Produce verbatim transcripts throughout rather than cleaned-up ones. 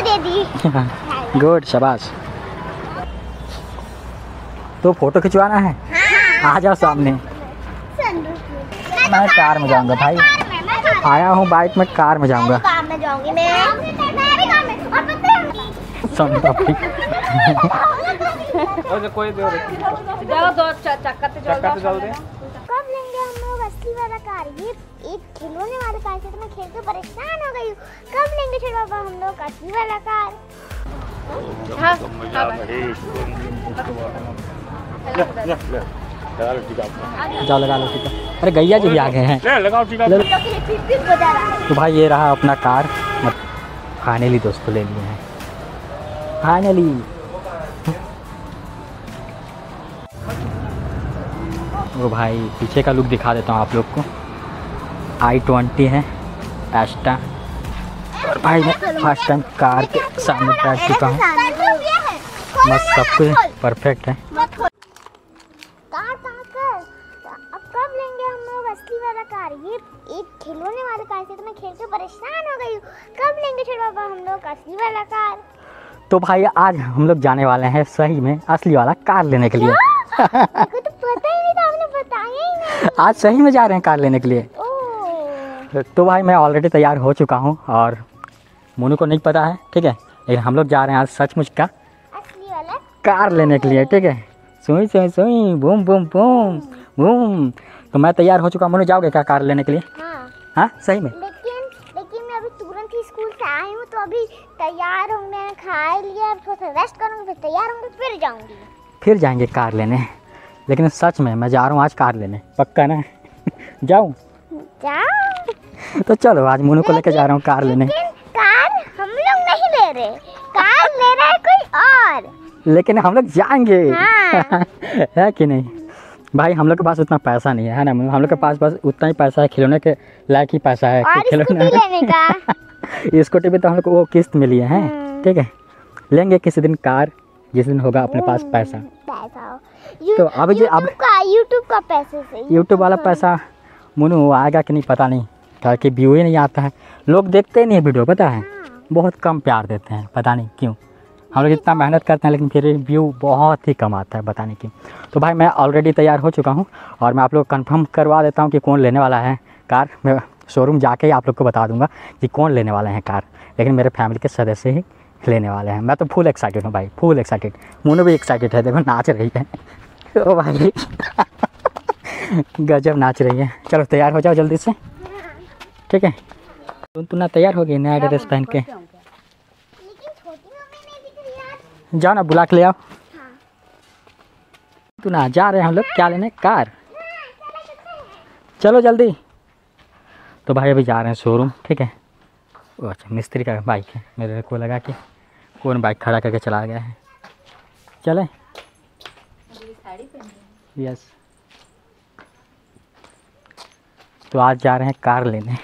दे दी। Good, शाबाश। तो photo खिंचवाना है? हाँ। आ जाओ सामने। मैं कार में जाऊंगा भाई, आया हूँ बाइक में, कार में जाऊंगा। कार में जाऊंगी मैं, मैं भी कार में। और पता है संता भाई कोई दो दो चक्का तो चल दे। कब लेंगे हम लोग असली वाला कार? ये एक खिलौने वाला कार से तो मैं खेल के परेशान हो गई हूँ। कब लेंगे छोटे पापा हम लोग असली वाला कार? हाँ, जाओ लगा लो टीका। अरे गैया जी भी आ गए हैं, लगाओ टीका। तो भाई ये रहा अपना कार, फाइनली दोस्तों ले लिए हैं, फाइनली। वो भाई पीछे का लुक दिखा देता हूँ आप लोग को। आई ट्वेंटी है एस्टा, और भाई मैं फर्स्ट टाइम कार के सामने बैठ चुका हूँ। मस्त, सब कुछ परफेक्ट है। अब कब लेंगे हम लोग असली वाला कार? ये एक खिलौने वाले कार से तो मैं खेल के परेशान हो गई हूँ। कब लेंगे छोटे पापा हम लोग असली वाला कार? तो भाई आज हम लोग जाने वाले हैं सही में असली वाला कार लेने के लिए। तो पता ही नहीं था, आपने बताया ही नहीं। आज सही में जा रहे हैं कार लेने के लिए। तो भाई मैं ऑलरेडी तैयार हो चुका हूँ और मोनू को नहीं पता है, ठीक है, लेकिन हम लोग जा रहे हैं आज सचमुच का असली वाला कार लेने के लिए, ठीक है। सुई सुई सुई बूम बूम बूम बूम। तो मैं तैयार हो चुका हूँ। मोनू जाओगे क्या कार लेने के लिए? हाँ। हाँ सही में? लेकिन लेकिन मैं अभी तुरंत ही स्कूल से आई हूँ, तो अभी तैयार हूँ, मैंने खा लिया, अब थोड़ा सा रेस्ट करूँगी, फिर तैयार होंगी, फिर जाऊँगी। फिर जाएंगे कार लेने। लेकिन सच में मैं जा रहा हूँ आज कार लेने, पक्का ना? जाऊँ? जाओ। तो चलो आज मोनू को लेकर जा रहा हूँ कार लेने। कार हम लोग नहीं ले रहे, कार ले रहा है कोई और। लेकिन हम लोग जाएंगे। हाँ। है कि नहीं भाई? हम लोग के पास उतना पैसा नहीं है, है ना? हम लोग के पास बस उतना ही पैसा है, खिलौने के लायक ही पैसा है। और खिलौने लेने का स्कूटी पे तो हम लोग को वो किस्त मिली है, ठीक है। लेंगे किसी दिन कार, जिस दिन होगा अपने पास पैसा। पैसा तो अभी जो अब का यूट्यूब का पैसे से यूट्यूब वाला पैसा मोनू आएगा कि नहीं पता नहीं, क्या कि व्यू ही नहीं आता है, लोग देखते ही नहीं वीडियो, पता है, बहुत कम प्यार देते हैं, पता नहीं क्यों। हम लोग इतना मेहनत करते हैं लेकिन फिर व्यू बहुत ही कम आता है, पता नहीं क्यों। तो भाई मैं ऑलरेडी तैयार हो चुका हूँ और मैं आप लोग कंफर्म करवा देता हूँ कि कौन लेने वाला है कार। मैं शोरूम जाके ही आप लोग को बता दूंगा कि कौन लेने वाले हैं कार, लेकिन मेरे फैमिली के सदस्य ही लेने वाले हैं। मैं तो फुल एक्साइटेड हूँ भाई, फुल एक्साइटेड। मोनू भी एक्साइटेड है, देखो नाच रही है ओ भाई गजब नाच रही है। चलो तैयार हो जाओ जल्दी से, ठीक है। तुम तू ना तैयार हो गई नया ड्रेस पहन के? जाओ ना बुला के ले आओ। तू ना जा रहे हैं हम लोग क्या लेने? कार। चलो जल्दी। तो भाई अभी जा रहे हैं शोरूम, ठीक है। वो अच्छा मिस्त्री का बाइक है, मेरे को लगा कि कौन बाइक खड़ा करके चला गया है। चले? यस। तो आज जा रहे हैं कार लेने।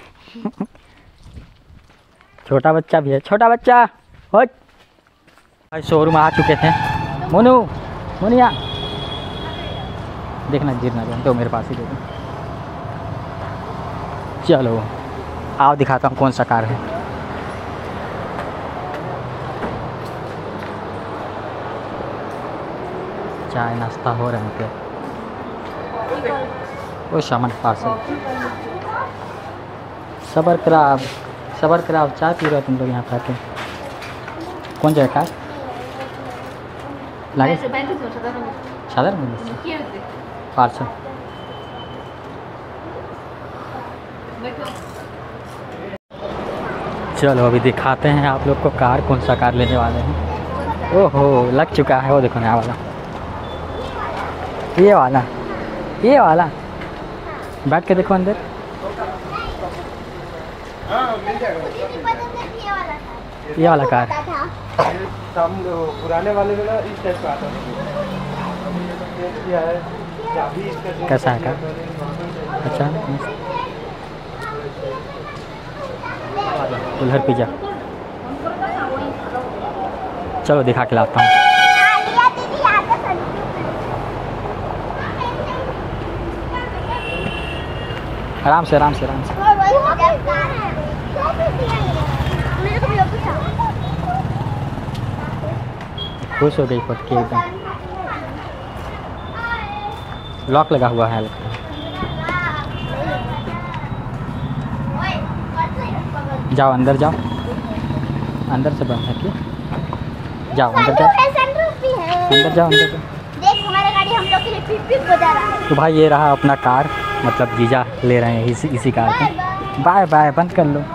छोटा बच्चा भी है, छोटा बच्चा हो। भाई शोरूम आ चुके थे। मोनू मोनिया देखना गिरना जाए तो मेरे पास ही देखो। चलो आओ दिखाता हूँ कौन सा कार है। चाय नाश्ता हो रहा है क्या? वो सामान पार्सल। सबर कराब सबर कराब चाय पी रहे हो तुम लोग यहाँ पर? कौन जगह कार लागे? साधारण पार्सल। चलो अभी दिखाते हैं आप लोग को कार, कौन सा कार लेने वाले हैं। ओहो लग चुका है, वो देखो नया वाला, ये वाला, ये वाला। बैठ के देखो अंदर। ये वाला कार पुराने वाले में ना इस टाइप का आता है। कैसा है कार? अच्छा उधर पिज्जा। चलो दिखा के लाता हूँ। आराम से आराम से आराम से। खुश हो गई फटकी एकदम। लॉक लगा हुआ है लगता है। जाओ अंदर जाओ, अंदर से बंद है क्या? जाओ अंदर जाओ, अंदर जाओ अंदर जाओ। देख हमारा गाड़ी हम लोग के लिए पिप पिप बजा रहा है। तो भाई ये रहा अपना कार, मतलब जीजा ले रहे हैं इसी इसी कार को। बाय बाय, बंद कर लो।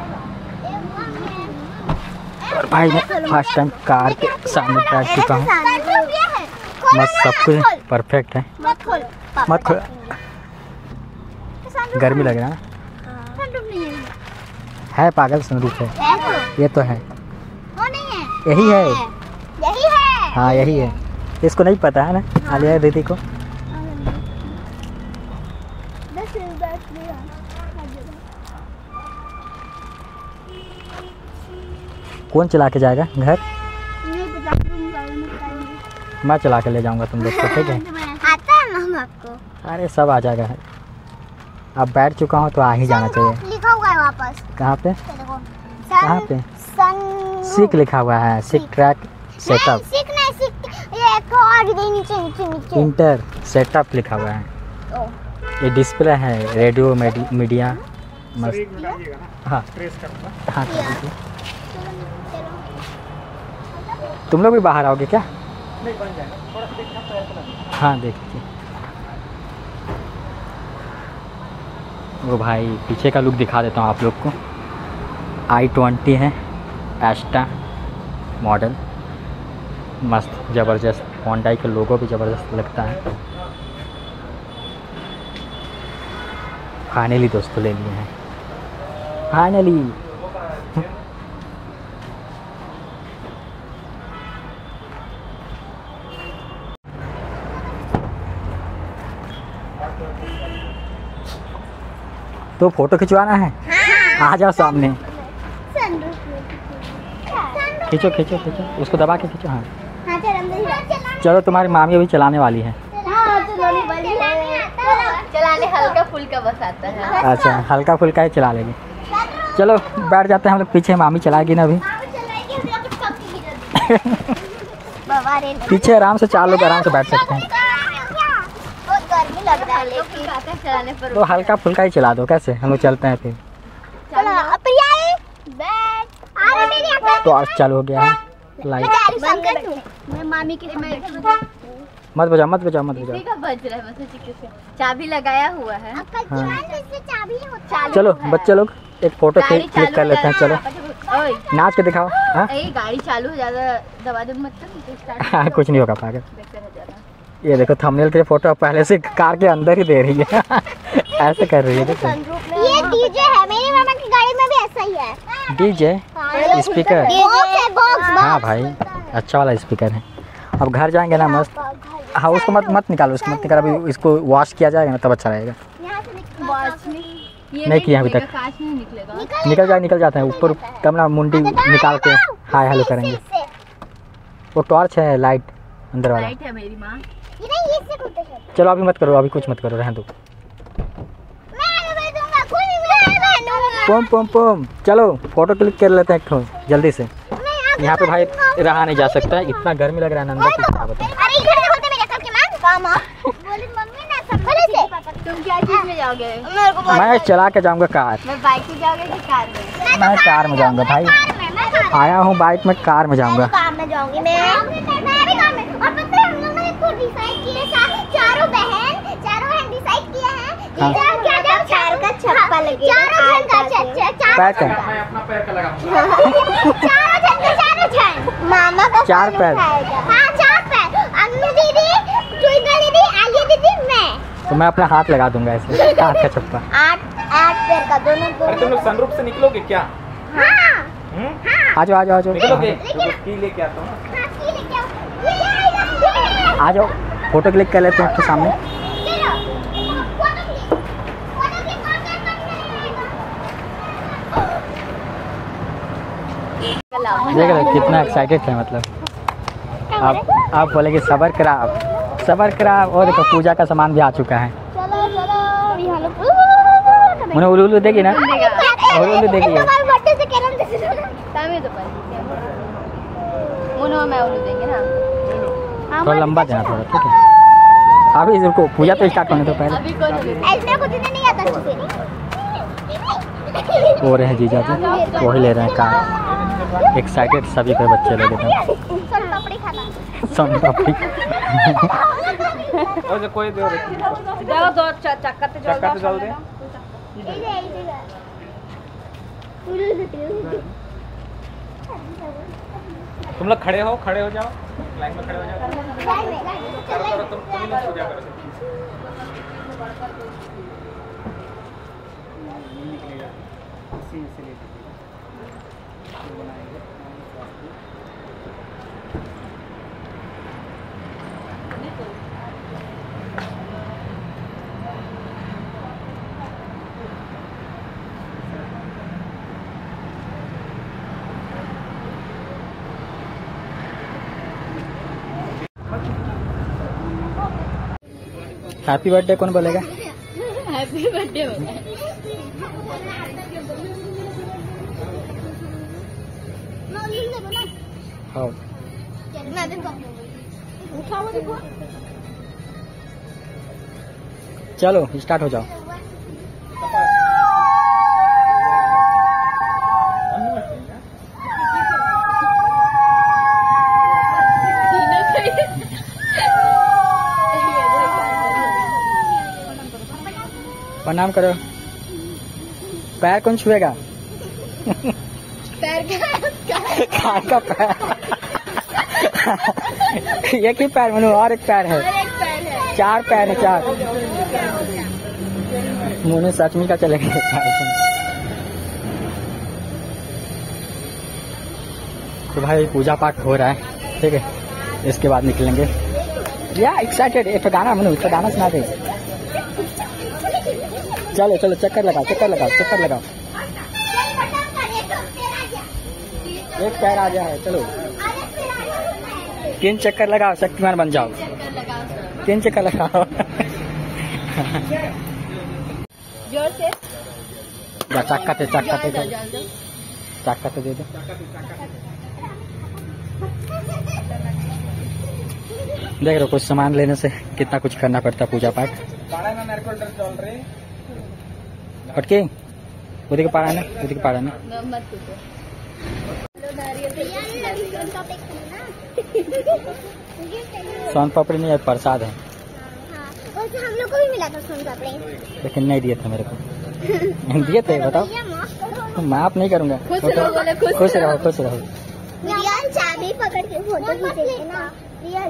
और भाई मैं फर्स्ट टाइम कार के सामने बैठ चुका हूँ। मस्त, सब कुछ परफेक्ट है। मत खोल मत खोल, गर्मी लग रहा है। है पागल, सनरूफ है। ये तो है, वो नहीं है, यही है। यही है। हाँ यही है, इसको नहीं पता है ना आलिया दीदी को। कौन चला के जाएगा घर? मैं चला के ले जाऊंगा तुम लोग को, ठीक है? आता है हम आपको। अरे सब आ जाएगा। अब बैठ चुका हूँ तो आ ही जाना चाहिए। लिखा हुआ है वापस। कहाँ पे? देखो कहाँ पे? सन सिक लिखा हुआ है, सिक ट्रैक सेटअप, सिक नहीं सिक, ये एक और इधर नीचे नीचे नीचे इंटर सेटअप लिखा हुआ है। ओ, ये डिस्प्ले है, रेडियो मीडिया मस्त। हाँ हाँ कर दीजिए। तुम लोग भी बाहर आओगे क्या? हाँ देख लीजिए। वो भाई पीछे का लुक दिखा देता हूँ आप लोग को। आई ट्वेंटी है, एस्टा मॉडल, मस्त ज़बरदस्त। होंडा का लोगो भी ज़बरदस्त लगता है। फाइनली दोस्तों ले लिए हैं, फाइनली। तो फोटो खिंचवाना है? हाँ। आ जाओ सामने, सनरूफ खींचो खींचो खींचो, उसको दबा के खींचो। हाँ हाँ चल अंदर चलो, तुम्हारी मामी अभी चलाने वाली है। हाँ चलाने वाली है, चलाने हल्का फुल्का बस आता है। अच्छा हल्का फुल्का ही चला लेगी। चलो बैठ जाते हैं हम लोग पीछे, मामी चलाएगी ना अभी। बाबा रे पीछे आराम से चार लोग आराम से बैठ सकते हैं। बहुत गर्मी लग रहा है लेकिन चलाने पर तो हल्का फुल्का ही चला दो, कैसे? हम लोग चलते हैं फिर। चलो प्रिया बैठ, अरे मेरी अकल तो आज चालू हो गया है लाइट। बंद कर तू, मैं मामी के मैं मत बजाओ मत बजाओ मत बजाओ। इसी का बज रहा है, मतलब किसी चाबी लगाया हुआ है। अक्कल की हाँ। बात इससे चाबी होता है। चलो बच्चे लोग एक फोटो गाड़ी क्लिक चालू कर लेते हैं। चलो ओए नाच के दिखाओ। हाँ ए गाड़ी चालू हो, ज्यादा दबा दब मत कर, स्टार्ट हाँ, कुछ नहीं होगा पागल। देखते रह जाना। ये देखो थंबनेल के फोटो पहले से कार के अंदर ही दे रही है। ऐसे कर रही है देखो। ये डीजे है, मेरी मामा की गाड़ी में भी ऐसा ही है। DJ speaker. बॉक्स है, बॉक्स हाँ भाई अच्छा वाला स्पीकर है। अब घर जाएंगे ना मस्त। हाँ उसको मत मत निकालो, उसको मत निकालो, अभी इसको वॉश किया जाएगा ना तब अच्छा रहेगा। ये नहीं किया अभी तक। कांच नहीं निकलेगा। निकल जाए निकल जाते हैं ऊपर, तब ना मुंडी निकाल के हाय हेलो करेंगे। वो टॉर्च है, लाइट अंदर वाला। लाइट है मेरी माँ। ये नहीं, ये से खुलते हैं। चलो अभी मत करो, अभी कुछ मत करो, रहने दो। मैं आगे दूंगा, खुद नहीं मैं पम पम पम। चलो फोटो क्लिक कर लेते हैं एक ठो जल्दी से। यहाँ पे भाई रहा नहीं जा सकता है, इतना गर्मी लग रहा है ना अंदर की। क्या बताऊं। अरे इधर से बोलते मेरे सबके मां मामा बोली मम्मी ना सब बोले से तुम क्या चीज में जाओगे? मेरे को मैं चला के जाऊंगा कार। मैं बाइक से जाओगे कि कार में? मैं कार में जाऊंगा भाई, कार में मैं कार आया हूँ बाइक में, कार में जाऊंगा। कार में जाऊंगी मैं मैं भी कार में। और पता है हम लोग ने खुद डिसाइड किए सा चारों बहन चारों बहन डिसाइड किए हैं हाँ। कि क्या क्या क्या चार का छप्पा लगेगा, चारों जन का चार पैर का मैं अपना पैर का लगाऊंगा। चारों जन का चारों जन मामा का चार पैर। हां चार पैर, अम्मी दीदी, ट्विंकल दीदी, आलिया दीदी, मैं। तो मैं अपना हाथ लगा दूंगा ऐसे, कार का छप्पा। आठ आठ पैर का दोनों अरे तुम दोनों लोग सनरूफ से निकलोगे क्या? हाँ हम्म? आ जाओ आ जाओ आ जाओ निकलोगे? लेकिन- तो की लेके आता हूँ ना। हाँ की लेके आओ, ये ये आएगा, ये आएगा। आ जाओ फोटो क्लिक कर लेते हैं आपके सामने। चलो फोटो क्लिक फोटो क्लिक करते हैं देख रहे हो कितना एक्साइटेड है, मतलब आप आप बोलेंगे सबर करा सबर करा। और देखो पूजा का सामान भी आ चुका है। चलो चलो अभी हम लोग उन्हें उलू उलू देगी ना, उलू उलू देगी। हमारे बर्थडे से कैरम दे दो। तभी तो पर मुनो मैं उन्हें देंगे ना। थोड़ा लंबा देना थोड़ा, ठीक है। अभी रुको, पूजा तो स्टार्ट होने दो पहले। अभी कौन है? ऐसे कुछ नहीं आता तुझे। हो रहे हैं जीजा जी, वही ले रहे हैं कार। एक्साइटेड सभी पे बच्चे लोग एकदम। सोन पापड़ी खाता। सोन पापड़ी। और जो कोई दे देखो दो च- चक्कर ते जल चक्कर ते जल दे। इधर इधर। तुम लोग खड़े हो, खड़े हो जाओ, लाइन में खड़े हो जाओ। लाइन में लाइन में करो करो, तुम तुम ही लोग पूजा करो। निकलेगा इसी से लेके बनाएंगे। हैप्पी बर्थडे कौन बोलेगा? हैप्पी बर्थडे बोला। हाँ चलो स्टार्ट हो जाओ। प्रणाम करो। पैर कौन छुएगा? पैर कार का पैर। एक ही पैर मनु, और एक पैर है। चार पैर है, चार। मुझे सचमी का चलेगा। तो भाई पूजा पाठ हो रहा है, ठीक है। इसके बाद निकलेंगे। या एक्साइटेड, एक गाना मनु, एक गाना सुना दे। चलो चलो चक्कर लगाओ, चक्कर लगाओ, चक्कर लगाओ। एक पैर आ गया है, चलो तीन चक्कर लगाओ, शक्तिमान बन जाओ। तीन चक्कर लगाओ। जोर से चक्का ते चक्का ते चक्का ते दे दो। देख रहे हो, कुछ सामान लेने से कितना कुछ करना पड़ता है पूजा पाठ। पटके उदी के पारा ने, उदी के पारा ने। मत पूछो। सोन पापड़ी नहीं है, प्रसाद है। हाँ, और तो हम लोग को भी मिला था सोन पापड़ी। लेकिन नहीं दिए थे मेरे को। दिए थे, बताओ। भैया माफ करो। माफ नहीं करूंगा। खुश रहो, बोले खुश खुश रहो, खुश रहो। रियल चाबी पकड़ के फोटो खींचेगी ना। रियल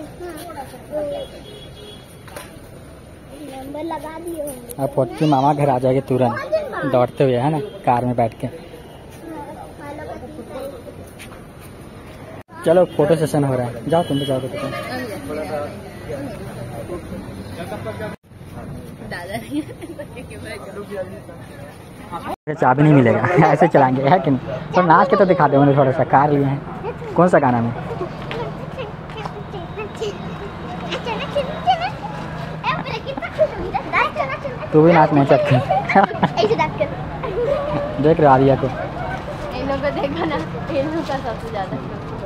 नंबर लगा दिए होंगे। अब पोटकी मामा घर आ जाएगी तुरंत, दौड़ते हुए, है ना, कार में बैठ के। चलो फोटो सेशन हो रहा है, जाओ तुम भी जाओ। तो चाबी नहीं मिलेगा। ऐसे चलाएंगे, है कि नहीं? तो नाच के तो दिखा दे, मैंने थोड़ा सा कार लिए हैं। कौन सा गाना में? तू भी नाच नहीं सकती। देख रहे हो आलिया को? इन लोग को देखा ना, इन लोग का सबसे ज्यादा।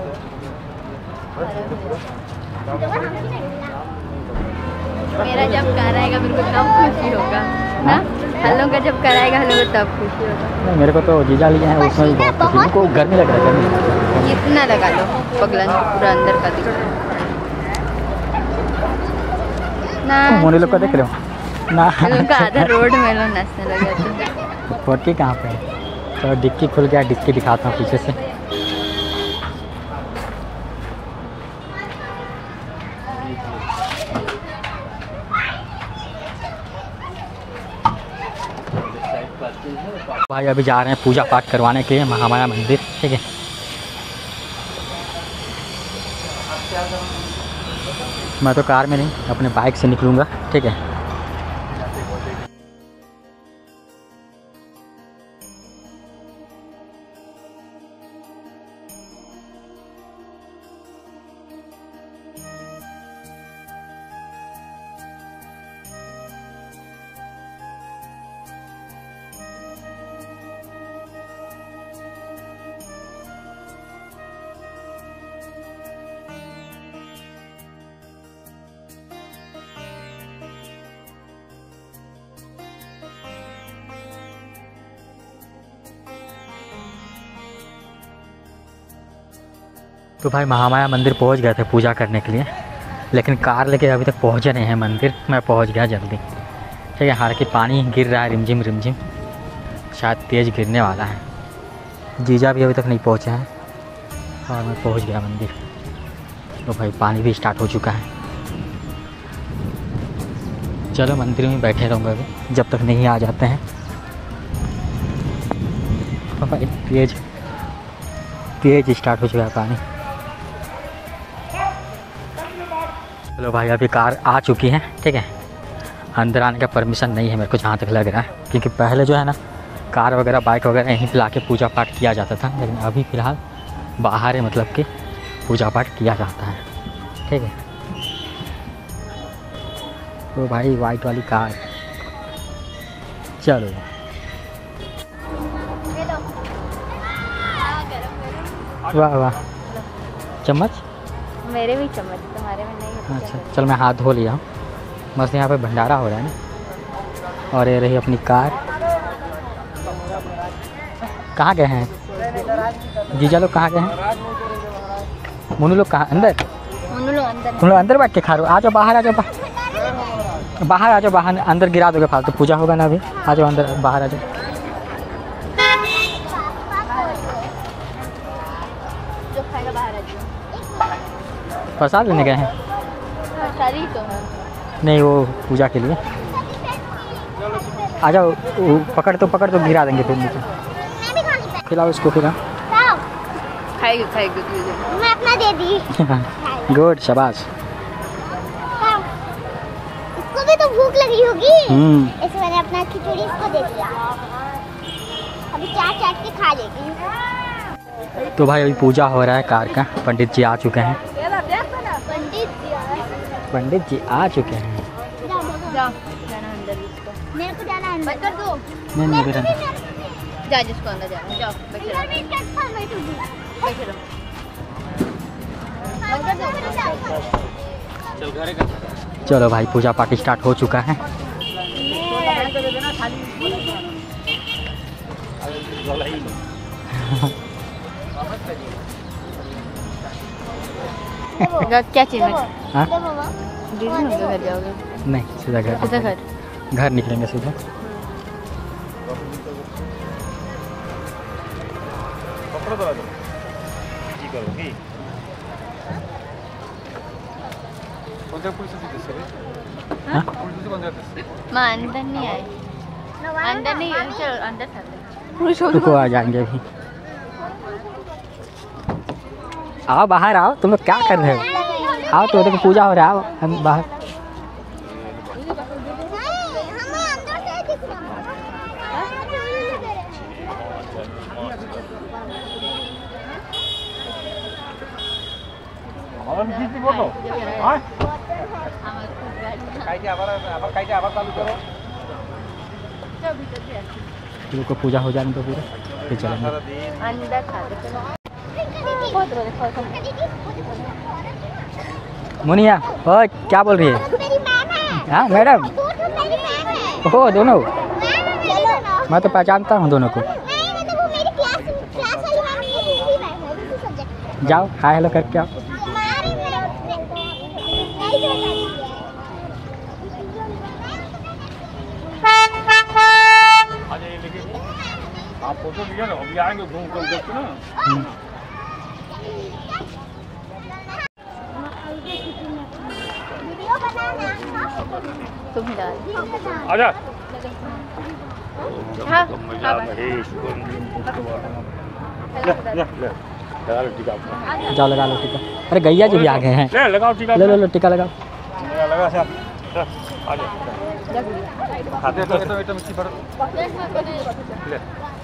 मेरा जब कराएगा मेरे को तब खुशी होगा ना। हल्लों का जब कराएगा हल्लों को तब खुशी होगा। नहीं, मेरे को तो जीजा लिए हैं, उसमें भी बहुत खुशी। उनको गर्मी लग रहा है, गर्मी। इतना लगा लो पगलन पूरा अंदर का दिख ना। मोनी लोग को देख रहे हो ना? इन लोग का आधा रोड में लोग नाचने लगे थे। फोर्टी कहाँ पे है? तो डिक्की खुल गया, डिक्की दिखाता हूँ पीछे से। भाई अभी जा रहे हैं पूजा पाठ करवाने के लिए महामाया मंदिर, ठीक है। मैं तो कार में नहीं, अपने बाइक से निकलूँगा, ठीक है। तो भाई महामाया मंदिर पहुंच गए थे पूजा करने के लिए, लेकिन कार लेके अभी तक पहुंचे नहीं हैं मंदिर। मैं पहुंच गया जल्दी, ठीक है। हालांकि पानी गिर रहा है रिमझिम रिमझिम, शायद तेज़ गिरने वाला है। जीजा भी अभी तक नहीं पहुंचे हैं और मैं पहुंच गया मंदिर। तो भाई पानी भी स्टार्ट हो चुका है। चलो मंदिर में बैठे रहूँगा अभी जब तक नहीं आ जाते हैं। भाई तेज तेज स्टार्ट हो चुका है पानी। चलो भाई अभी कार आ चुकी है, ठीक है। अंदर आने का परमिशन नहीं है मेरे को जहाँ तक लग रहा है, क्योंकि पहले जो है ना कार वगैरह बाइक वगैरह यहीं पे लाके पूजा पाठ किया जाता था, लेकिन अभी फ़िलहाल बाहर है, मतलब कि पूजा पाठ किया जाता है, ठीक है। तो भाई वाइट वाली कार, चलो वाह वाह। चम्मच मेरे भी चम्मच, तुम्हारे में नहीं है। अच्छा चल मैं हाथ धो लिया हूँ। मस्त यहाँ पे भंडारा हो रहा है ना। और ये रही अपनी कार। कहाँ गए हैं जीजा लोग? कहाँ गए हैं मुन्नू लोग? कहाँ अंदर? मुन्नू लोग अंदर तुम लोग अंदर बैठ के खा रहे हो? आ जाओ बाहर, आ जाओ बाहर, बाहर आ जाओ बाहर। अंदर गिरा दोगे फालतू, पूजा होगा ना अभी। आ जाओ अंदर, बाहर आ जाओ। जो खाएगा बाहर आ जाओ। प्रसाद लेने गए हैं? सारी तो है। नहीं वो पूजा के लिए। आ जाओ, वो पकड़ तो पकड़ तो गिरा देंगे फिर नीचे। खिलाओ इसको फिर। खाएगी खाएगी मैं अपना दे दी। गुड शाबाश। इसको भी तो भूख लगी होगी, हम्म इसलिए मैंने अपना खिचड़ी इसको दे दिया। अभी चाट चाट के खा लेगी। तो भाई अभी पूजा हो रहा है कार का। पंडित जी आ चुके हैं। पंडित पंडित जी आ चुके हैं। जाओ जाना अंदर इसको। मेरे को जाना अंदर कर दो। नहीं नहीं बेटा नहीं। जा जिसको अंदर जाना है, जाओ बैठे रहो बैठे रहो। चल घरे का। चलो भाई पूजा पाठ स्टार्ट हो चुका है। क्या चीज़ में? हाँ दीदी लोग के घर जाओगे? नहीं सीधा घर। सीधा घर। घर निकलेंगे सीधा। हाँ? माँ अंदर नहीं आए, अंदर नहीं है। चलो अंदर चलते। रुको आ जाएंगे अभी। आओ बाहर आओ, तुम लोग क्या कर रहे हो? आओ तो देखो पूजा हो रहा है। आओ हम बाहर। रुको पूजा हो जाने तो पूरा फिर चलेंगे। अंदर खाते। मुनिया ओए क्या बोल रही है? मेरी मैम है। हाँ मैडम। दो ठो मेरी मैम है। ओह दोनों? चलो मैं तो पहचानता हूँ दोनों को। नहीं मतलब वो मेरी क्लास क्लास वाली मैम है, दूसरी मैम है, दूसरी सब्जेक्ट। जाओ हाय हेलो करके आओ। हमारी मैम नहीं पहचानी है। आप फोटो लिया ना, अभी आएंगे घूम कर देखते ना। वीडियो बनाना तुम डाल। आजा। हाँ जाओ लगा लो टीका। अरे गैया जी भी आ गए हैं। ले लगाओ टीका। ले लो लो टीका लगाओ। लगा सर। आजा। खाते तो तो तो मिट्टी भर। ले।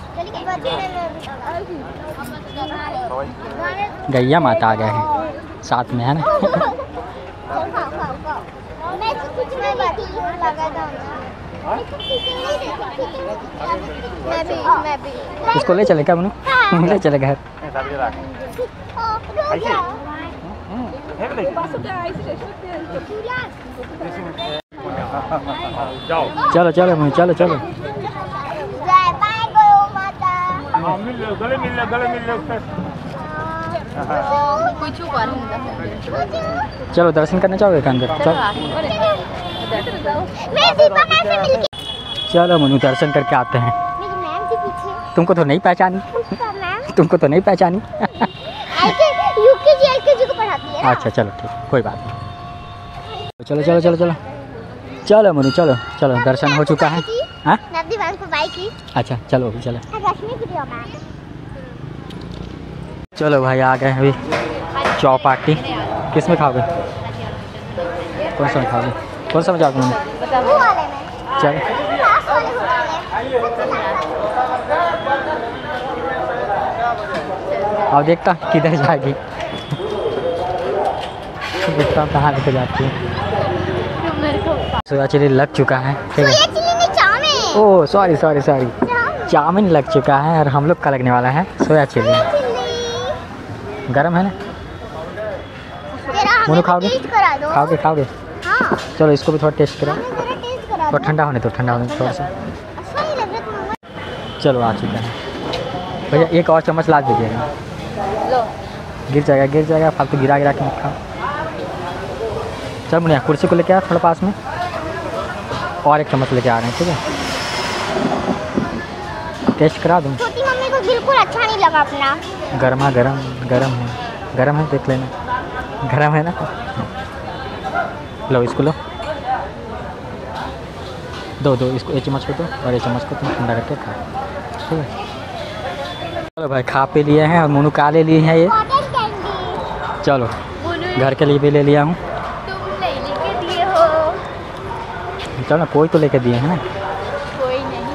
गैया माता आ गए हैं साथ में, है ना। मैं कुछ नहीं लगा था ना। मैं भी मैं भी इसको ले चले क्या मनु? ले चले घर। जाओ। चलो चलो मनु चलो चलो। जय बाय गो माता। हाँ मिल लो, गले मिल लो, गले मिल लो। कोई चुप आ रहा चलो दर्शन करने चाहोगे क्या अंदर? चलो मैं दीपा मैम से मिलके चलो मनु दर्शन करके आते हैं। मेरी मैम थी पीछे। तुमको तो नहीं पहचानी उसका मैम तुमको तो नहीं पहचानी एलके यूकेजी एलकेजी को पढ़ाती है ना। अच्छा चलो ठीक, कोई बात नहीं। चलो चलो चलो चलो चलो मनु चलो चलो दर्शन हो चुका है। हाँ नवदीप मैम को बाय की। अच्छा चलो अभी चलो। रश्मि की दियो मैम। चलो भाई आ गए अभी चौपाटी। किस में खाओगे? कौन सा में खाओगे? कौन सा में जाओगे मनु? वो वाले में। चलो लास्ट वाले होटल है। अब देखता हूँ किधर जाएगी। देखता हूँ कहाँ लेके जाती है। सोया चिली लग चुका है ठीक है। सोया चिली नहीं chowmein. Oh sorry sorry sorry chowmein लग चुका है और हम लोग का लगने वाला है सोया चिली। गरम है ना? तेरा मनु हमें खाओगे? टेस्ट करा दो। खाओगे खाओगे? हाँ। चलो इसको भी थोड़ा टेस्ट करो। हमें तेरा टेस्ट करा तो दो। ठंडा होने तो ठंडा होने दो थोड़ा सा। अच्छा नहीं लग रहा तुम्हें? चलो आ चुका है भैया। एक और चम्मच ला दीजिएगा। लो गिर जाएगा गिर जाएगा फालतू गिरा गिरा के मत खाओ। चल मुनिया कुर्सी को लेके आ थोड़ा पास में और एक चम्मच लेके आ रहे हैं ठीक है। टेस्ट करा दूँ? छोटी मम्मी को बिल्कुल अच्छा नहीं लगा अपना। गर्मा गरम गरम है गरम है देख लेना गरम है ना। लो इसको लो दो दो इसको एक चम्मच को दो और एक चम्मच को तुम ठंडा करके खा ठीक है। चलो भाई खा पी लिए हैं और मोनू का ले लिए हैं ये। Cotton candy. चलो घर के लिए भी ले लिया हूँ। तुम नहीं लेके दिए हो। चलो ना कोई तो लेके दिए हैं ना। कोई नहीं।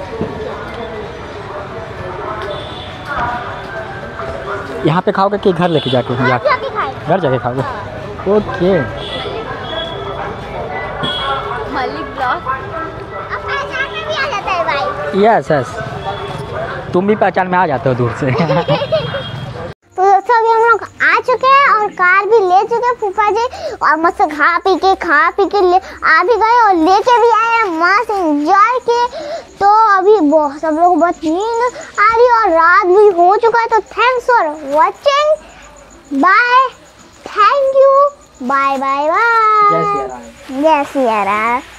यहाँ पे खाओगे कि घर लेके जाके आप जाके जाके खाए। घर जाके खाओगे? ओके मलिक ब्लॉग अब पहचान में भी आ जाता है भाई। यस यस तुम भी पहचान में आ जाते हो दूर से। तो दोस्तों अभी हम लोग आ चुके हैं और कार भी ले चुके हैं फूफा जी और मस्त खा पी के खा पी के ले आ भी गए और लेके भी आए हैं मस्त एंजॉय के। तो अभी बहुत सब लोग बहुत नींद आ रही है और रात भी हो चुका है। तो thanks for watching bye thank you bye bye bye. जय सिया राम। जय सिया राम।